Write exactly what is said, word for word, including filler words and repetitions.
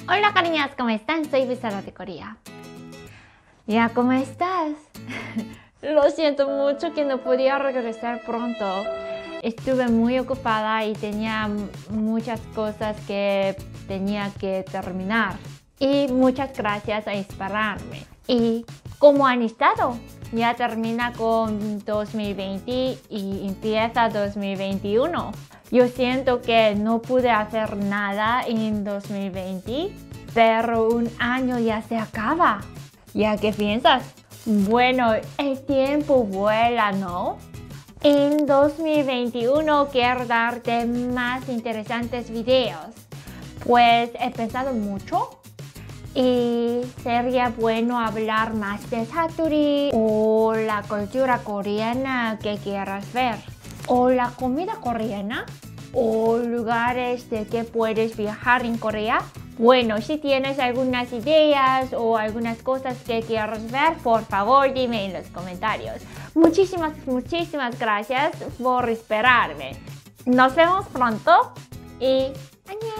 Hola cariñas, ¿cómo están? Soy Visara de Corea. ¿Ya cómo estás? Lo siento mucho que no podía regresar pronto. Estuve muy ocupada y tenía muchas cosas que tenía que terminar. Y muchas gracias a esperarme. ¿Y cómo han estado? Ya termina con dos mil veinte y empieza dos mil veintiuno. Yo siento que no pude hacer nada en dos mil veinte, pero un año ya se acaba. ¿Ya qué piensas? Bueno, el tiempo vuela, ¿no? En dos mil veintiuno quiero darte más interesantes videos, pues he pensado mucho y sería bueno hablar más de Satori o la cultura coreana que quieras ver, o la comida coreana, o lugares de que puedes viajar en Corea. Bueno, si tienes algunas ideas o algunas cosas que quieras ver, por favor dime en los comentarios. Muchísimas, muchísimas gracias por esperarme. Nos vemos pronto y ¡annyeong!